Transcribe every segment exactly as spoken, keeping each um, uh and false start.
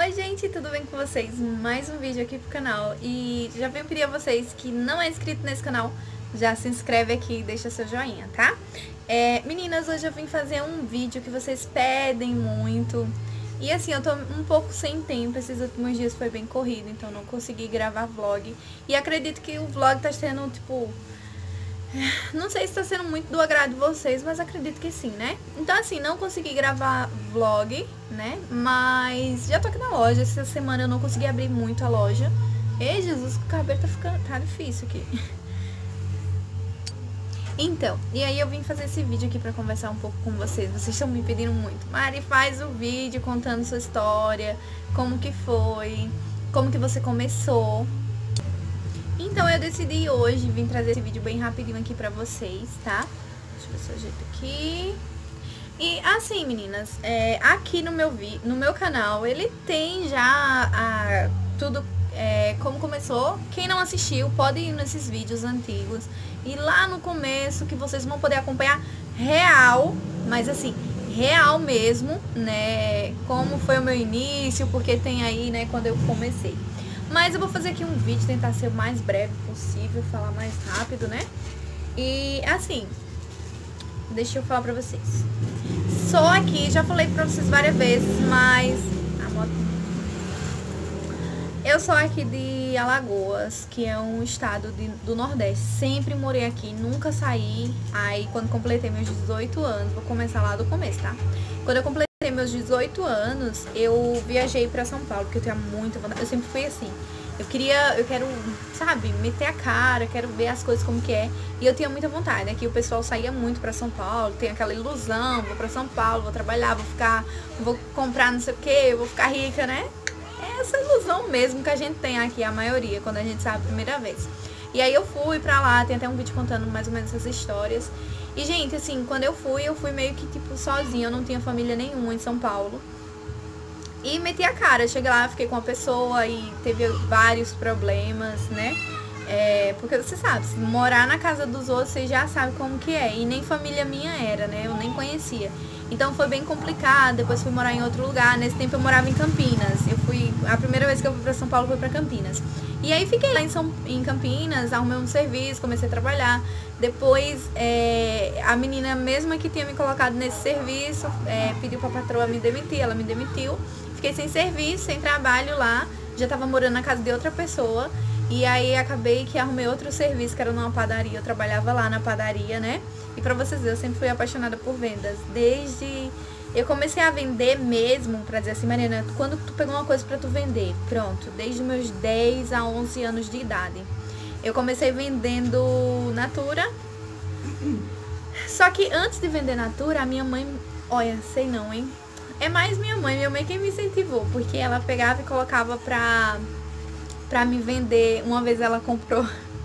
Oi gente, tudo bem com vocês? Mais um vídeo aqui pro canal. E já venho pedir a vocês que não é inscrito nesse canal, já se inscreve aqui e deixa seu joinha, tá? É, meninas, hoje eu vim fazer um vídeo que vocês pedem muito. E assim, eu tô um pouco sem tempo, esses últimos dias foi bem corrido, então não consegui gravar vlog. E acredito que o vlog tá sendo, tipo... não sei se tá sendo muito do agrado de vocês, mas acredito que sim, né? Então assim, não consegui gravar vlog, né? Mas já tô aqui na loja, essa semana eu não consegui abrir muito a loja. Ei, Jesus, o cabelo tá ficando... tá difícil aqui. Então, e aí eu vim fazer esse vídeo aqui pra conversar um pouco com vocês. Vocês estão me pedindo muito. Mari, faz o vídeo contando sua história, como que foi, como que você começou. Então eu decidi hoje vir trazer esse vídeo bem rapidinho aqui pra vocês, tá? Deixa eu ver se eu ajeito aqui. E assim, meninas, é, aqui no meu, vi no meu canal, ele tem já a, tudo é, como começou. Quem não assistiu, pode ir nesses vídeos antigos. E lá no começo, que vocês vão poder acompanhar real, mas assim, real mesmo, né? Como foi o meu início, porque tem aí, né, quando eu comecei. Mas eu vou fazer aqui um vídeo, tentar ser o mais breve possível, falar mais rápido, né? E assim, deixa eu falar pra vocês. Sou aqui, já falei pra vocês várias vezes, mas... a moto... eu sou aqui de Alagoas, que é um estado de, do Nordeste. Sempre morei aqui, nunca saí. Aí quando completei meus dezoito anos, vou começar lá do começo, tá? Quando eu completei meus dezoito anos, eu viajei pra São Paulo, porque eu tenho muita vontade. Eu sempre fui assim, eu queria, eu quero, sabe, meter a cara, quero ver as coisas como que é. E eu tinha muita vontade. Aqui o pessoal saía muito pra São Paulo, tem aquela ilusão, vou pra São Paulo, vou trabalhar, vou ficar, vou comprar não sei o que, vou ficar rica, né? É essa ilusão mesmo que a gente tem aqui, a maioria, quando a gente sabe a primeira vez. E aí eu fui pra lá, tem até um vídeo contando mais ou menos essas histórias. E, gente, assim, quando eu fui, eu fui meio que, tipo, sozinha. Eu não tinha família nenhuma em São Paulo. E meti a cara. Cheguei lá, fiquei com uma pessoa e teve vários problemas, né? É, porque você sabe, se morar na casa dos outros, você já sabe como que é. E nem família minha era, né? Eu nem conhecia. Então foi bem complicado. Depois fui morar em outro lugar. Nesse tempo eu morava em Campinas. Eu fui... a primeira vez que eu fui pra São Paulo foi pra Campinas. E aí fiquei lá em, São, em Campinas, arrumei um serviço, comecei a trabalhar. Depois, é, a menina mesma que tinha me colocado nesse serviço, é, pediu pra patroa me demitir, ela me demitiu. Fiquei sem serviço, sem trabalho lá, já tava morando na casa de outra pessoa. E aí acabei que arrumei outro serviço, que era numa padaria, eu trabalhava lá na padaria, né? E pra vocês verem, eu sempre fui apaixonada por vendas, desde... eu comecei a vender mesmo, pra dizer assim, Mariana, quando tu pegou uma coisa pra tu vender? Pronto, desde meus dez a onze anos de idade. Eu comecei vendendo Natura. Só que antes de vender Natura, a minha mãe... olha, sei não, hein? É mais minha mãe, minha mãe quem me incentivou. Porque ela pegava e colocava pra, pra me vender. Uma vez ela comprou...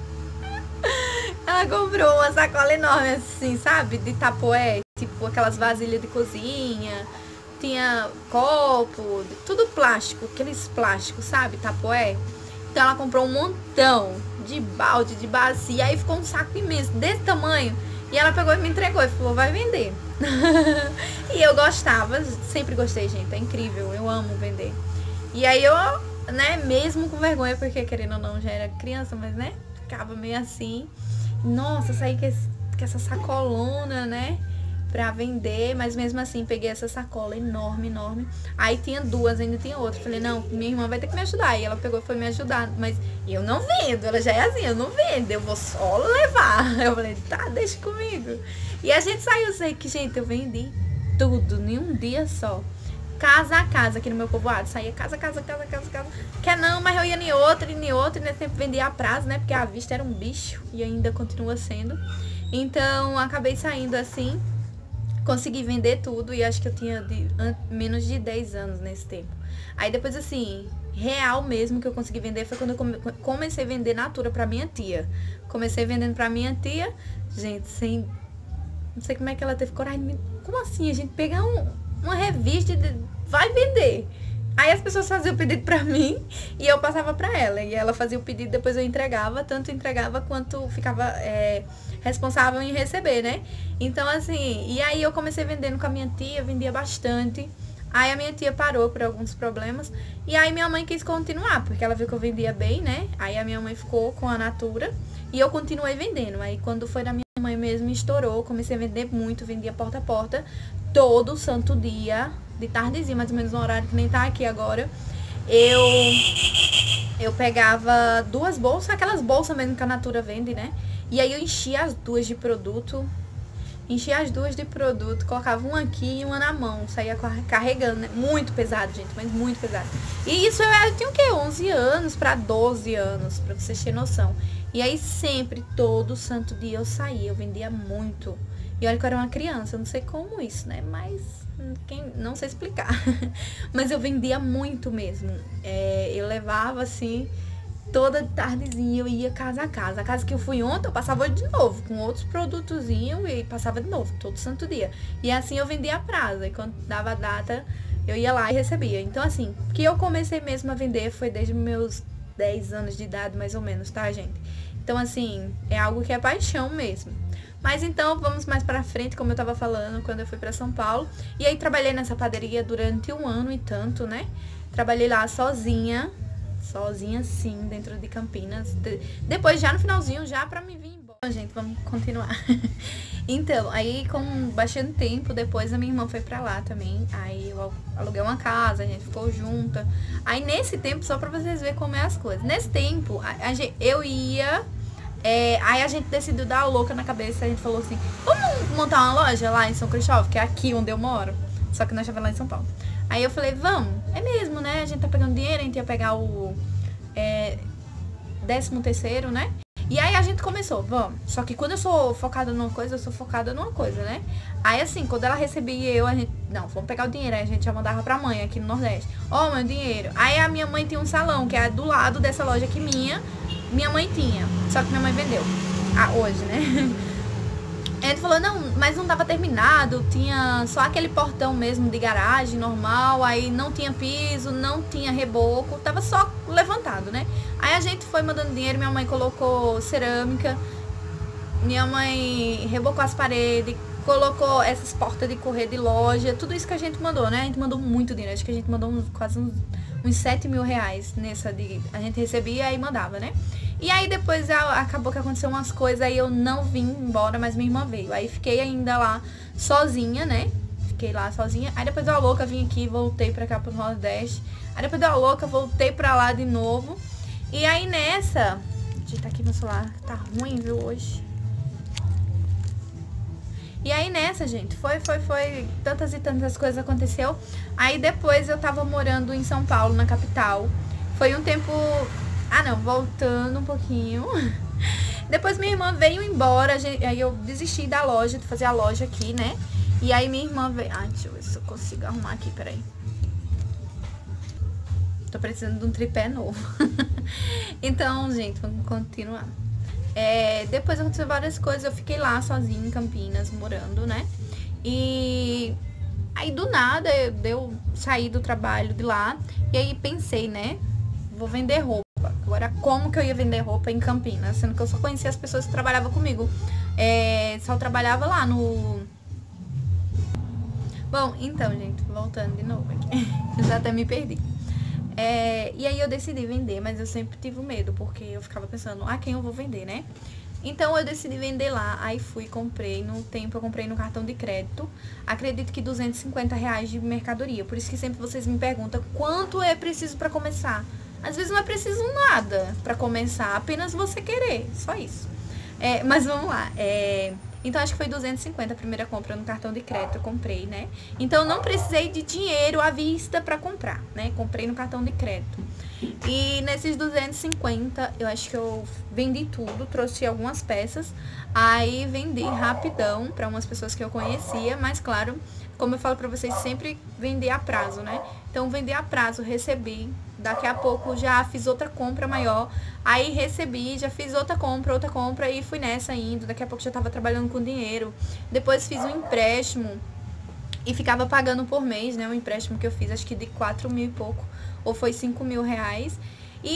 ela comprou uma sacola enorme assim, sabe? De tapoé. Tipo aquelas vasilhas de cozinha. Tinha copo, tudo plástico. Aqueles plásticos, sabe? Tapoé. Então ela comprou um montão de balde, de bacia. Aí ficou um saco imenso, desse tamanho. E ela pegou e me entregou e falou, vai vender. E eu gostava, sempre gostei, gente. É incrível, eu amo vender. E aí eu, né, mesmo com vergonha, porque querendo ou não, já era criança, mas né, ficava meio assim. Nossa, saí com, esse, com essa sacolona, né, pra vender, mas mesmo assim peguei essa sacola enorme, enorme. Aí tinha duas, ainda tinha outra. Falei, não, minha irmã vai ter que me ajudar. E ela pegou e foi me ajudar. Mas eu não vendo, ela já é assim, eu não vendo, eu vou só levar. Eu falei, tá, deixa comigo. E a gente saiu, sei que, gente, eu vendi tudo, em um dia só. Casa a casa aqui no meu povoado. Saía casa, casa, casa, casa, casa. Quer não, mas eu ia em outra, em outra. E nesse tempo vendia a prazo, né? Porque a vista era um bicho. E ainda continua sendo. Então, acabei saindo assim. Consegui vender tudo e acho que eu tinha de, an, menos de dez anos nesse tempo. Aí depois assim, real mesmo que eu consegui vender foi quando eu come, comecei a vender Natura pra minha tia. Comecei vendendo pra minha tia, gente, sem... não sei como é que ela teve coragem. Como assim? A gente pegar um, uma revista e de, vai vender. Aí as pessoas faziam o pedido pra mim e eu passava pra ela. E ela fazia o pedido, depois eu entregava. Tanto entregava quanto ficava é, responsável em receber, né? Então assim, e aí eu comecei vendendo com a minha tia, vendia bastante. Aí a minha tia parou por alguns problemas. E aí minha mãe quis continuar, porque ela viu que eu vendia bem, né? Aí a minha mãe ficou com a Natura e eu continuei vendendo. Aí quando foi na minha mãe mesmo, estourou. Comecei a vender muito, vendia porta a porta. Todo santo dia, de tardezinha, mais ou menos no horário que nem tá aqui agora. Eu, eu pegava duas bolsas, aquelas bolsas mesmo que a Natura vende, né? E aí eu enchia as duas de produto. Enchia as duas de produto, colocava uma aqui e uma na mão, saía carregando, né? Muito pesado, gente, mas muito pesado. E isso eu, eu tinha o quê? onze anos para doze anos, pra vocês terem noção. E aí sempre, todo santo dia eu saía, eu vendia muito. E olha que eu era uma criança, eu não sei como isso, né? Mas quem, não sei explicar. Mas eu vendia muito mesmo. É, eu levava assim... Toda tardezinha eu ia casa a casa. A casa que eu fui ontem, eu passava de novo, com outros produtozinhos e passava de novo, todo santo dia. E assim eu vendia a prazo. E quando dava a data, eu ia lá e recebia. Então, assim, que eu comecei mesmo a vender foi desde meus dez anos de idade, mais ou menos, tá, gente? Então, assim, é algo que é paixão mesmo. Mas então, vamos mais pra frente, como eu tava falando, quando eu fui pra São Paulo. E aí, trabalhei nessa padaria durante um ano e tanto, né? Trabalhei lá sozinha. Sozinha, sim, dentro de Campinas. De- Depois, já no finalzinho, já pra me vir embora. Bom, gente, vamos continuar. Então, aí com bastante tempo depois, a minha irmã foi pra lá também. Aí eu aluguei uma casa, a gente ficou junta. Aí nesse tempo, só pra vocês verem como é as coisas. Nesse tempo, a, a gente, eu ia... é, aí a gente decidiu dar a louca na cabeça. A gente falou assim, vamos montar uma loja lá em São Cristóvão, que é aqui onde eu moro. Só que nós estávamos lá em São Paulo. Aí eu falei, vamos, é mesmo, né? A gente tá pegando dinheiro, a gente ia pegar o é, décimo terceiro, né? E aí a gente começou, vamos. Só que quando eu sou focada numa coisa, eu sou focada numa coisa, né? Aí assim, quando ela recebia eu, a gente, não, vamos pegar o dinheiro. Aí a gente já mandava pra mãe aqui no Nordeste. Ó, oh, meu dinheiro. Aí a minha mãe tinha um salão, que é do lado dessa loja que minha, minha mãe tinha. Só que minha mãe vendeu. Ah, hoje, né? A gente falou, não, mas não tava terminado, tinha só aquele portão mesmo de garagem normal, aí não tinha piso, não tinha reboco, tava só levantado, né? Aí a gente foi mandando dinheiro, minha mãe colocou cerâmica, minha mãe rebocou as paredes, colocou essas portas de correr de loja, tudo isso que a gente mandou, né? A gente mandou muito dinheiro, acho que a gente mandou uns, quase uns, uns sete mil reais nessa de... A gente recebia e mandava, né? E aí depois acabou que aconteceu umas coisas, aí eu não vim embora, mas minha irmã veio. Aí fiquei ainda lá sozinha, né? Fiquei lá sozinha. Aí depois deu a louca, vim aqui, voltei pra cá pro Nordeste. Aí depois deu a louca, voltei pra lá de novo. E aí nessa... Gente, tá aqui meu celular, tá ruim, viu, hoje. E aí nessa, gente, foi, foi, foi, tantas e tantas coisas aconteceu. Aí depois eu tava morando em São Paulo, na capital. Foi um tempo... Ah, não, voltando um pouquinho. Depois minha irmã veio embora, gente, aí eu desisti da loja, de fazer a loja aqui, né? E aí minha irmã veio... Ai, deixa eu ver se eu consigo arrumar aqui, peraí. Tô precisando de um tripé novo. Então, gente, vamos continuar. É, depois aconteceu várias coisas, eu fiquei lá sozinha em Campinas, morando, né? E aí do nada eu, eu saí do trabalho de lá e aí pensei, né? Vou vender roupa. Agora, como que eu ia vender roupa em Campinas? Sendo que eu só conhecia as pessoas que trabalhavam comigo. É, só trabalhava lá no... Bom, então, gente, voltando de novo aqui. Eu já até me perdi. É, e aí eu decidi vender, mas eu sempre tive medo, porque eu ficava pensando, ah, quem eu vou vender, né? Então eu decidi vender lá, aí fui, comprei, no tempo eu comprei no cartão de crédito, acredito que duzentos e cinquenta reais de mercadoria, por isso que sempre vocês me perguntam, quanto é preciso pra começar? Às vezes não é preciso nada pra começar, apenas você querer, só isso. É, mas vamos lá, é... Então, acho que foi duzentos e cinquenta a primeira compra no cartão de crédito, eu comprei, né? Então, eu não precisei de dinheiro à vista pra comprar, né? Comprei no cartão de crédito. E nesses duzentos e cinquenta, eu acho que eu vendi tudo, trouxe algumas peças. Aí, vendi rapidão pra umas pessoas que eu conhecia, mas, claro, como eu falo pra vocês, sempre vendi a prazo, né? Então, vendi a prazo, recebi. Daqui a pouco já fiz outra compra maior, aí recebi, já fiz outra compra, outra compra e fui nessa indo. Daqui a pouco já tava trabalhando com dinheiro. Depois fiz um empréstimo e ficava pagando por mês, né? Um empréstimo que eu fiz, acho que de quatro mil e pouco, ou foi cinco mil reais. E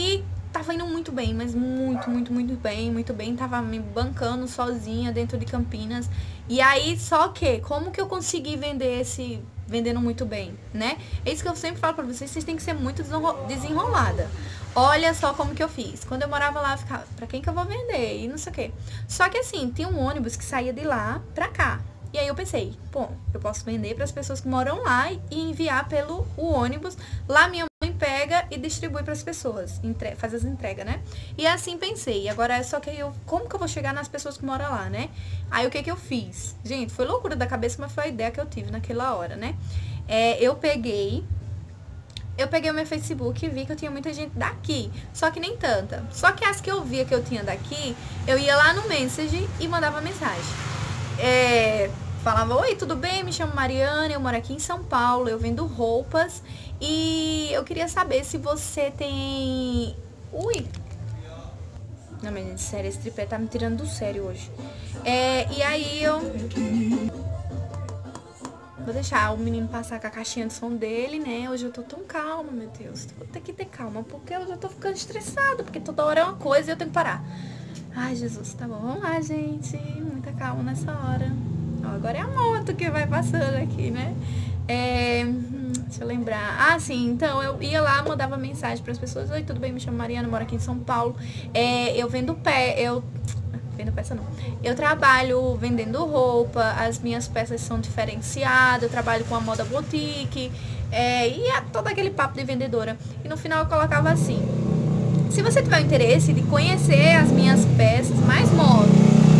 tava indo muito bem, mas muito, muito, muito bem, muito bem. Tava me bancando sozinha dentro de Campinas. E aí, só que, como que eu consegui vender esse... vendendo muito bem, né? É isso que eu sempre falo pra vocês, vocês têm que ser muito desenrolada. Olha só como que eu fiz. Quando eu morava lá, eu ficava, pra quem que eu vou vender? E não sei o quê. Só que assim, tinha um ônibus que saía de lá pra cá. E aí eu pensei, pô, eu posso vender para as pessoas que moram lá e enviar pelo o ônibus. Lá minha mãe pega e distribui para as pessoas, entre, faz as entregas, né? E assim pensei. Agora é só que eu, como que eu vou chegar nas pessoas que moram lá, né? Aí o que que eu fiz? Gente, foi loucura da cabeça, mas foi a ideia que eu tive naquela hora, né? É, eu peguei Eu peguei o meu Facebook e vi que eu tinha muita gente daqui, só que nem tanta. Só que as que eu via que eu tinha daqui, eu ia lá no Message e mandava mensagem. É, falava, oi, tudo bem? Me chamo Mariana, eu moro aqui em São Paulo, eu vendo roupas e eu queria saber se você tem... Ui! Não, mas gente, sério, esse tripé tá me tirando do sério hoje. É, e aí eu... Vou deixar o menino passar com a caixinha de som dele, né? Hoje eu tô tão calma, meu Deus. Vou ter que ter calma, porque eu já tô ficando estressada, porque toda hora é uma coisa e eu tenho que parar. Ai, Jesus, tá bom. Vamos lá, gente. Muita calma nessa hora. Ó, agora é a moto que vai passando aqui, né? É... Deixa eu lembrar. Ah, sim. Então, eu ia lá, mandava mensagem pras pessoas. Oi, tudo bem? Me chamo Mariana, moro aqui em São Paulo. É, eu vendo pé, eu... Vendo peça não. Eu trabalho vendendo roupa, as minhas peças são diferenciadas, eu trabalho com a moda boutique, é, e é todo aquele papo de vendedora. E no final eu colocava assim, se você tiver o interesse de conhecer as minhas peças, mais moda,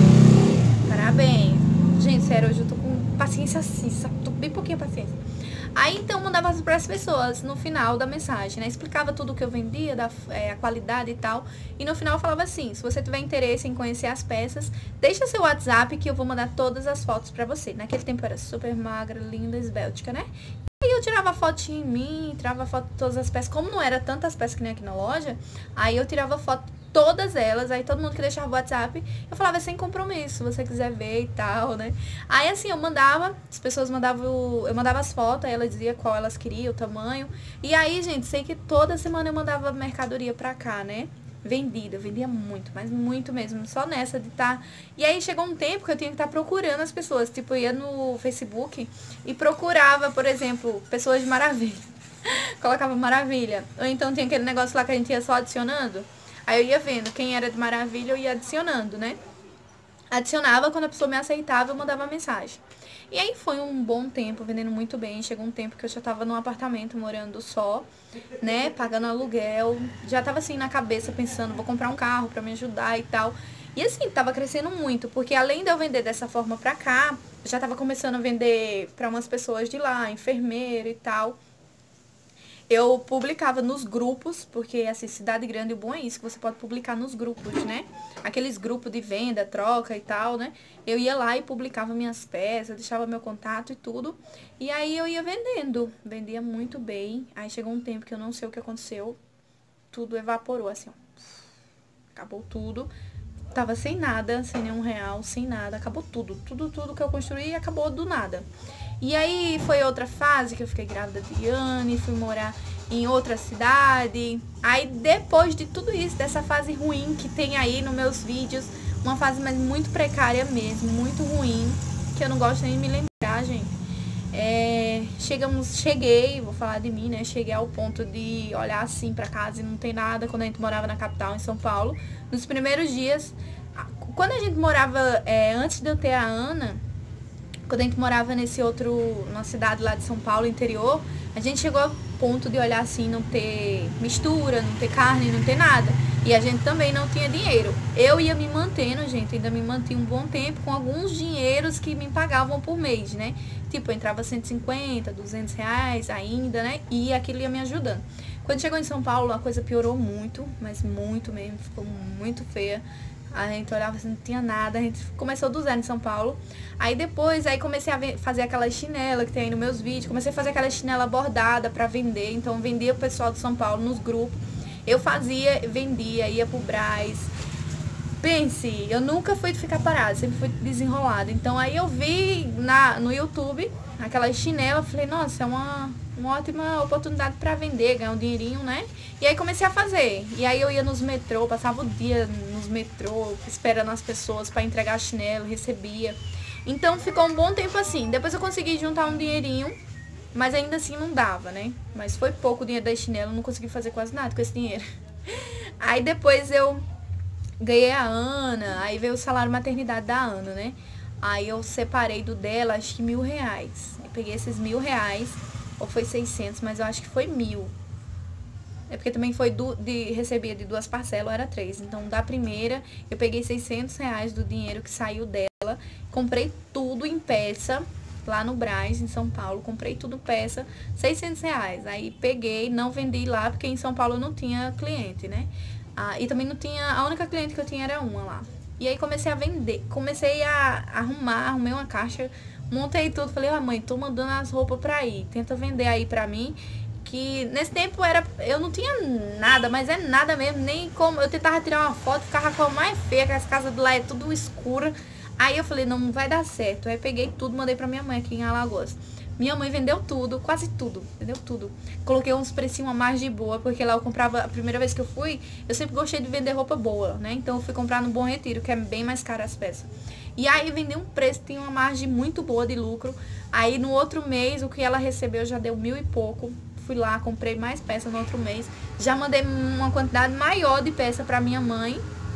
parabéns. Gente, sério, hoje eu tô com paciência assim, sabe? Tô bem pouquinho paciência. Aí, então, mandava para as pessoas no final da mensagem, né? Explicava tudo o que eu vendia, da, é, a qualidade e tal. E no final eu falava assim, se você tiver interesse em conhecer as peças, deixa seu WhatsApp que eu vou mandar todas as fotos para você. Naquele tempo eu era super magra, linda, esbéltica, né? E aí eu tirava foto em mim, tirava foto de todas as peças. Como não era tantas peças que nem aqui na loja, aí eu tirava foto todas elas, aí todo mundo que deixava o WhatsApp, eu falava sem compromisso, se você quiser ver e tal, né? Aí assim, eu mandava, as pessoas mandavam, eu mandava as fotos, aí ela dizia qual elas queriam, o tamanho. E aí, gente, sei que toda semana eu mandava mercadoria pra cá, né? Vendida, eu vendia muito, mas muito mesmo, só nessa de estar... Tá... E aí chegou um tempo que eu tinha que estar tá procurando as pessoas, tipo, eu ia no Facebook e procurava, por exemplo, pessoas de Maravilha. Colocava Maravilha. Ou então tinha aquele negócio lá que a gente ia só adicionando. Aí eu ia vendo quem era de Maravilha, eu ia adicionando, né? Adicionava, quando a pessoa me aceitava, eu mandava mensagem. E aí foi um bom tempo, vendendo muito bem. Chegou um tempo que eu já tava num apartamento, morando só, né? Pagando aluguel. Já tava assim na cabeça, pensando, vou comprar um carro pra me ajudar e tal. E assim, tava crescendo muito, porque além de eu vender dessa forma pra cá, já tava começando a vender pra umas pessoas de lá, enfermeiro e tal. Eu publicava nos grupos, porque assim, cidade grande, o bom é isso, que você pode publicar nos grupos, né? Aqueles grupos de venda, troca e tal, né? Eu ia lá e publicava minhas peças, deixava meu contato e tudo. E aí eu ia vendendo, vendia muito bem. Aí chegou um tempo que eu não sei o que aconteceu, tudo evaporou, assim, ó. Acabou tudo. Tava sem nada, sem nenhum real, sem nada. Acabou tudo, tudo, tudo que eu construí acabou do nada. E aí foi outra fase que eu fiquei grávida de Yane, fui morar em outra cidade. Aí depois de tudo isso, dessa fase ruim que tem aí nos meus vídeos, uma fase mas muito precária mesmo, muito ruim, que eu não gosto nem de me lembrar, gente. É, chegamos, cheguei, vou falar de mim, né? Cheguei ao ponto de olhar assim pra casa e não tem nada, quando a gente morava na capital, em São Paulo. Nos primeiros dias, quando a gente morava, é, antes de eu ter a Ana, quando a gente morava nesse outro, na cidade lá de São Paulo, interior, a gente chegou ao ponto de olhar assim, não ter mistura, não ter carne, não ter nada. E a gente também não tinha dinheiro. Eu ia me mantendo, gente, ainda me mantinha um bom tempo com alguns dinheiros que me pagavam por mês, né? Tipo, eu entrava cento e cinquenta, duzentos reais ainda, né? E aquilo ia me ajudando. Quando chegou em São Paulo, a coisa piorou muito, mas muito mesmo, ficou muito feia. A gente olhava assim, não tinha nada, a gente começou do zero em São Paulo. Aí depois, aí comecei a fazer aquela chinela que tem aí nos meus vídeos. Comecei a fazer aquela chinela bordada pra vender. Então vendia pro pessoal de São Paulo nos grupos. Eu fazia, vendia, ia pro Brás. Pense, eu nunca fui de ficar parada, sempre fui desenrolada. Então aí eu vi na, no YouTube aquela chinela, falei, nossa, é uma, uma ótima oportunidade para vender, ganhar um dinheirinho, né? E aí comecei a fazer. E aí eu ia nos metrô, passava o dia nos metrô, esperando as pessoas para entregar chinelo, recebia. Então ficou um bom tempo assim. Depois eu consegui juntar um dinheirinho, mas ainda assim não dava, né? Mas foi pouco o dinheiro da chinelo, não consegui fazer quase nada com esse dinheiro. Aí depois eu ganhei a Ana, aí veio o salário maternidade da Ana, né? Aí eu separei do dela, acho que mil reais. Eu peguei esses mil reais, ou foi seiscentos, mas eu acho que foi mil. É porque também foi do, de, recebia de duas parcelas, era três. Então, da primeira, eu peguei seiscentos reais do dinheiro que saiu dela. Comprei tudo em peça, lá no Brás, em São Paulo. Comprei tudo peça, seiscentos reais. Aí peguei, não vendi lá, porque em São Paulo eu não tinha cliente, né? Ah, e também não tinha, a única cliente que eu tinha era uma lá. E aí comecei a vender, comecei a arrumar, arrumei uma caixa, montei tudo, falei, ah, mãe, tô mandando as roupas pra ir, tenta vender aí pra mim, que nesse tempo era, eu não tinha nada, mas é nada mesmo, nem como, eu tentava tirar uma foto, ficava com a mais feia, que as casas de lá é tudo escura, aí eu falei, não, não vai dar certo, aí peguei tudo, mandei pra minha mãe aqui em Alagoas. Minha mãe vendeu tudo, quase tudo, vendeu tudo. Coloquei uns precinhos a mais de boa, porque lá eu comprava, a primeira vez que eu fui, eu sempre gostei de vender roupa boa, né? Então eu fui comprar no Bom Retiro, que é bem mais caro as peças. E aí vendi um preço, tinha uma margem muito boa de lucro. Aí no outro mês, o que ela recebeu já deu mil e pouco. Fui lá, comprei mais peças no outro mês. Já mandei uma quantidade maior de peça pra minha mãe.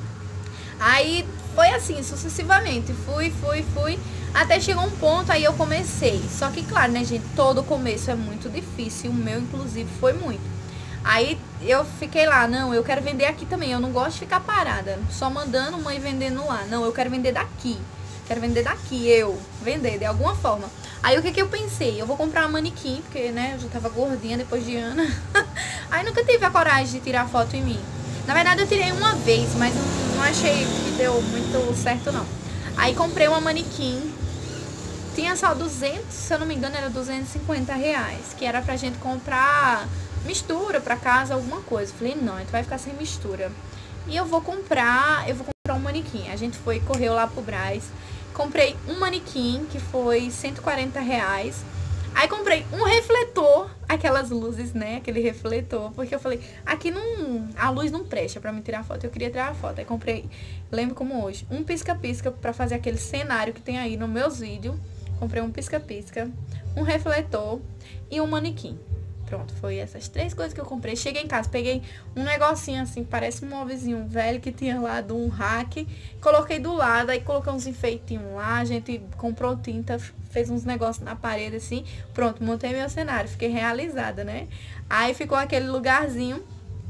Aí foi assim, sucessivamente. Fui, fui, fui. Até chegou um ponto, aí eu comecei. Só que, claro, né, gente, todo começo é muito difícil. O meu, inclusive, foi muito. Aí eu fiquei lá, não, eu quero vender aqui também. Eu não gosto de ficar parada, só mandando mãe vendendo lá. Não, eu quero vender daqui. Quero vender daqui, eu. Vender, de alguma forma. Aí o que que eu pensei? Eu vou comprar uma manequim, porque, né, eu já tava gordinha depois de Ana. Aí nunca tive a coragem de tirar foto em mim. Na verdade, eu tirei uma vez, mas não, não achei que deu muito certo, não. Aí comprei uma manequim. Tinha só duzentos, se eu não me engano, era duzentos e cinquenta reais. Que era pra gente comprar mistura pra casa, alguma coisa. Falei, não, a gente vai ficar sem mistura. E eu vou comprar, eu vou comprar um manequim. A gente foi, correu lá pro Brás. Comprei um manequim, que foi cento e quarenta reais. Aí comprei um refletor, aquelas luzes, né? Aquele refletor. Porque eu falei, aqui não, a luz não presta pra me tirar foto. Eu queria tirar foto. Aí comprei, lembro como hoje, um pisca-pisca pra fazer aquele cenário que tem aí nos meus vídeos. Comprei um pisca-pisca, um refletor e um manequim. Pronto, foi essas três coisas que eu comprei. Cheguei em casa, peguei um negocinho assim, parece um móvelzinho velho que tinha lá de um rack. Coloquei do lado, aí coloquei uns enfeitinhos lá. A gente comprou tinta, fez uns negócios na parede assim. Pronto, montei meu cenário, fiquei realizada, né? Aí ficou aquele lugarzinho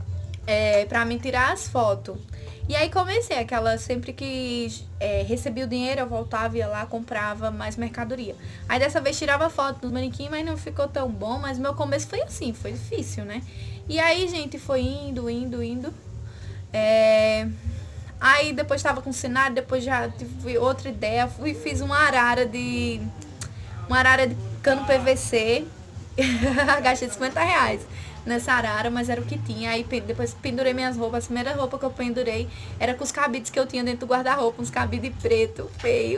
é, pra me tirar as fotos. E aí comecei aquela, sempre que é, recebia o dinheiro, eu voltava, ia lá, comprava mais mercadoria. Aí dessa vez tirava foto dos manequim, mas não ficou tão bom, mas meu começo foi assim, foi difícil, né? E aí, gente, foi indo, indo, indo. É... Aí depois tava com cenário, depois já tive outra ideia, fui fiz uma arara de... Uma arara de cano P V C, gastei cinquenta reais nessa arara, mas era o que tinha. Aí depois pendurei minhas roupas. A primeira roupa que eu pendurei era com os cabides que eu tinha dentro do guarda-roupa, uns cabides preto, feio.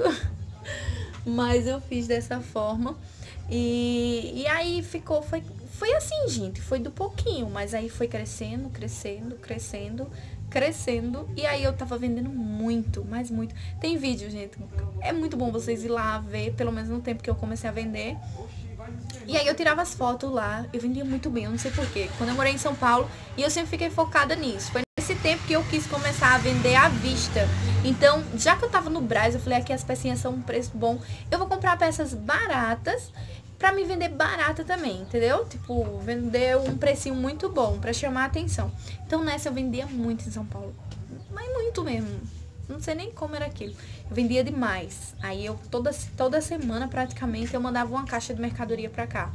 Mas eu fiz dessa forma. E, e aí ficou, foi, foi assim, gente, foi do pouquinho, mas aí foi crescendo, crescendo, crescendo, crescendo. E aí eu tava vendendo muito, mas muito. Tem vídeo, gente. É muito bom vocês ir lá ver, pelo menos no tempo que eu comecei a vender. E aí eu tirava as fotos lá, eu vendia muito bem, eu não sei porquê. Quando eu morei em São Paulo, e eu sempre fiquei focada nisso. Foi nesse tempo que eu quis começar a vender à vista. Então, já que eu tava no Brás, eu falei, aqui as pecinhas são um preço bom. Eu vou comprar peças baratas pra me vender barata também, entendeu? Tipo, vender um precinho muito bom pra chamar a atenção. Então nessa eu vendia muito em São Paulo. Mas muito mesmo. Não sei nem como era aquilo. Eu vendia demais. Aí eu, toda, toda semana, praticamente, eu mandava uma caixa de mercadoria pra cá.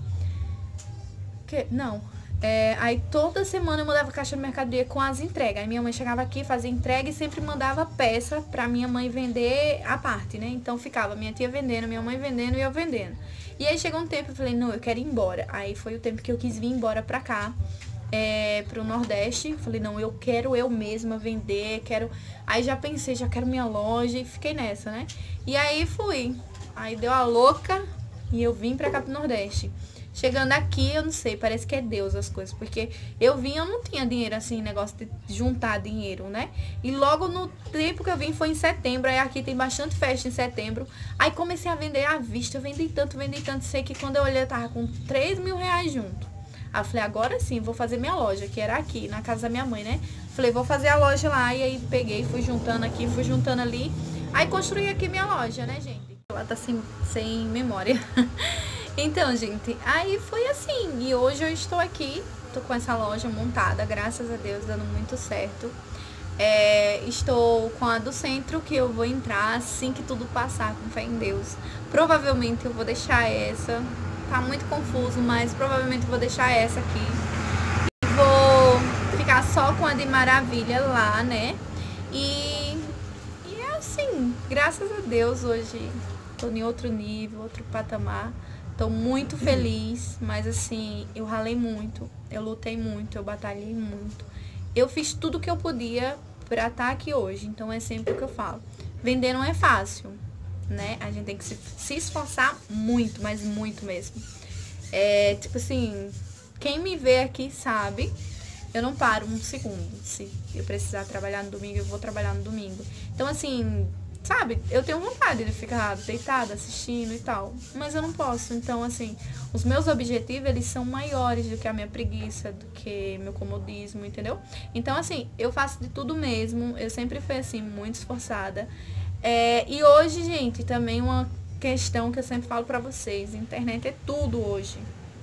Que? Não. É, aí toda semana eu mandava caixa de mercadoria com as entregas. Aí minha mãe chegava aqui, fazia entrega e sempre mandava peça pra minha mãe vender a parte, né? Então ficava minha tia vendendo, minha mãe vendendo e eu vendendo. E aí chegou um tempo, eu falei, não, eu quero ir embora. Aí foi o tempo que eu quis vir embora pra cá. É, pro Nordeste, falei, não, eu quero eu mesma vender, quero, aí já pensei, já quero minha loja e fiquei nessa, né, e aí fui, aí deu a louca e eu vim pra cá pro Nordeste, Chegando aqui, eu não sei, parece que é Deus as coisas. Porque eu vim, eu não tinha dinheiro assim, negócio de juntar dinheiro, né? E logo no tempo que eu vim foi em setembro. Aí aqui tem bastante festa em setembro. Aí comecei a vender à vista. Eu vendi tanto, vendi tanto. Sei que quando eu olhei, eu tava com três mil reais junto. Aí eu falei, agora sim, vou fazer minha loja, que era aqui, na casa da minha mãe, né? Falei, vou fazer a loja lá. E aí peguei, fui juntando aqui, fui juntando ali. Aí construí aqui minha loja, né, gente? Ela tá sem, sem memória. Então, gente, aí foi assim. E hoje eu estou aqui, tô com essa loja montada, graças a Deus, dando muito certo. É, estou com a do centro, que eu vou entrar assim que tudo passar, com fé em Deus. Provavelmente eu vou deixar essa. Tá muito confuso, mas provavelmente eu vou deixar essa aqui. E vou ficar só com a de Maravilha lá, né? E, e é assim, graças a Deus, hoje tô em outro nível, outro patamar. Tô muito feliz, mas assim, eu ralei muito, eu lutei muito, eu batalhei muito. Eu fiz tudo que eu podia pra estar aqui hoje, então é sempre o que eu falo. Vender não é fácil, né? A gente tem que se, se esforçar muito, mas muito mesmo. É, tipo assim, quem me vê aqui sabe, eu não paro um segundo. Se eu precisar trabalhar no domingo, eu vou trabalhar no domingo. Então assim, sabe, eu tenho vontade de ficar deitada, assistindo e tal, mas eu não posso. Então, assim, os meus objetivos, eles são maiores do que a minha preguiça, do que meu comodismo, entendeu? Então, assim, eu faço de tudo mesmo, eu sempre fui, assim, muito esforçada. É, e hoje, gente, também uma questão que eu sempre falo pra vocês, internet é tudo hoje.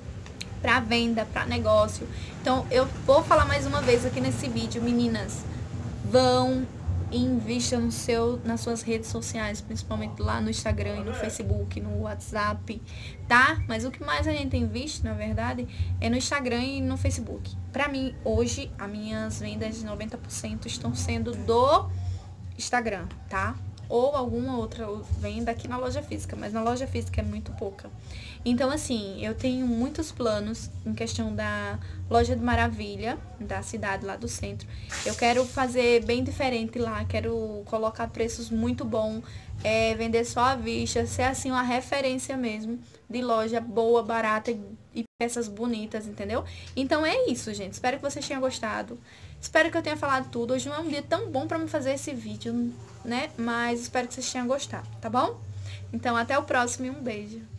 Pra venda, pra negócio. Então, eu vou falar mais uma vez aqui nesse vídeo, meninas, vão e invista no seu, nas suas redes sociais, principalmente lá no Instagram e no Facebook, no WhatsApp, tá? Mas o que mais a gente tem visto, na verdade, é no Instagram e no Facebook. Pra mim, hoje, as minhas vendas de noventa por cento estão sendo do Instagram, tá? Ou alguma outra venda aqui na loja física, mas na loja física é muito pouca. Então, assim, eu tenho muitos planos em questão da loja de Maravilha, da cidade lá do centro. Eu quero fazer bem diferente lá, quero colocar preços muito bons, é, vender só à vista, ser assim uma referência mesmo de loja boa, barata e peças bonitas, entendeu? Então é isso, gente. Espero que vocês tenham gostado. Espero que eu tenha falado tudo. Hoje não é um dia tão bom pra me fazer esse vídeo, né? Mas espero que vocês tenham gostado, tá bom? Então até o próximo e um beijo.